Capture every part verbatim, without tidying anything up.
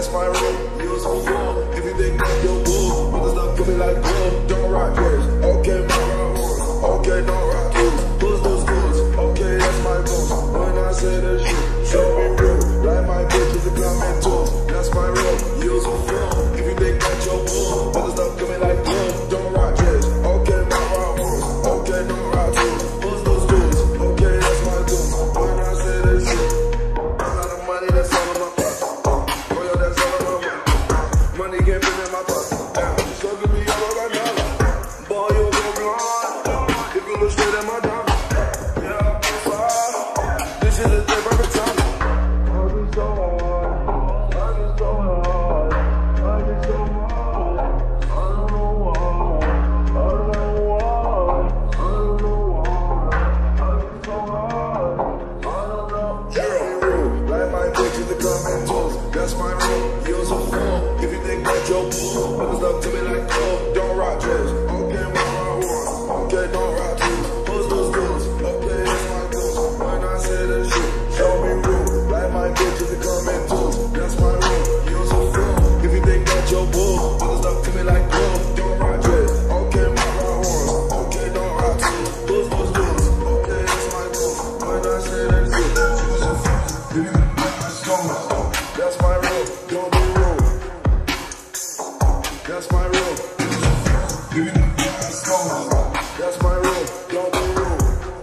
that's my rule. Use a fool if you think that you're bull. But it's not coming like bull. Don't rock yours. Okay, my rock horse. Okay, don't rock yours. Who's those dudes? Okay, that's my boss. When I say the shit, show me real. Like my bitches are coming tools. That's my rule. Use a fool if you think that you're bull. But it's not coming like bull. Don't rock yours. Okay, my rock horse. Okay, don't rock yours. Who's those dudes? Okay, that's my dudes. When I say the shit, a lot of money that's all in my pocket. Oh yeah, that's all in my pocket. Money can't fit in my pocket. Damn, so give me all I got now. Boy, you go blind if you look straight at my diamond. Yeah, I'm fire. This shit is the perfect time. I get so hard. I get so hard. I get so hard. I don't know why. I don't know why. I don't know why. I get so hard. I don't know. Yeah, like my bitches are coming tools. That's my rule. Use a fool if you think that you're bull. But it's up to me like gold. Don't rock yours. Okay, my rock horse. Okay, don't rock yours. Who's those dudes? Okay, that's my dudes. When I say the shit, show me real. Like my bitches are coming tools. That's my rule. Use a fool if you think that you're bull. But it's up to me like gold. Don't rock yours. Okay, my rock horse. Okay, don't rock yours. Who's those dudes? Okay, that's my dudes. When I say the shit, use a fool if you think that's gold. That's my rule. Don't be rude. That's my rule. That's my rule. Don't be rude.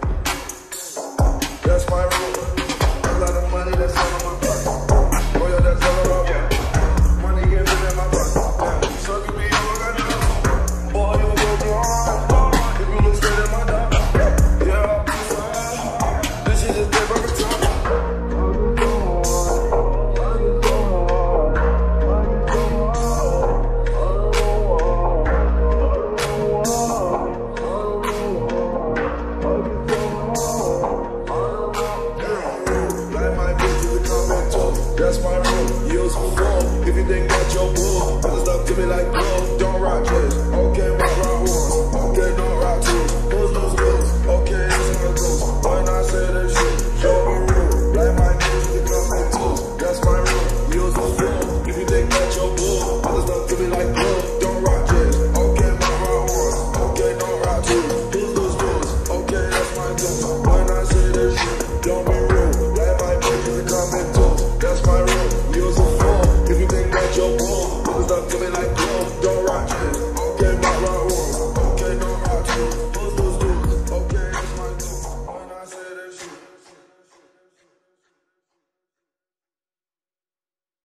That's my rule. A lot of money that's all in my pocket. Oh yeah, that's all in my pocket. Money can't fit in my pocket. Yeah. So give me all I got now. Boy, you go blind if you look straight at my dog. Yeah, I'm fine. This shit is the perfect time. That's my rule. Use a fool if you think that you're bull. But it's up to me like bull. Don't rock yours. Okay, my rock horse. Okay, don't rock yours. Who's those dudes? Okay, that's my dudes. When I say the shit, show me real. Like my bitches are coming tools. That's my rule. Use a fool if you think that you're bull. But it's up to me like bull. Don't rock yours. Okay, my rock horse. Okay, don't rock yours. Who's those dudes? Okay, that's my dudes. When I say the shit, don't be real. Like my bitches are coming tools. That's my rule. Use a fool if you think that you're bull. But it's up to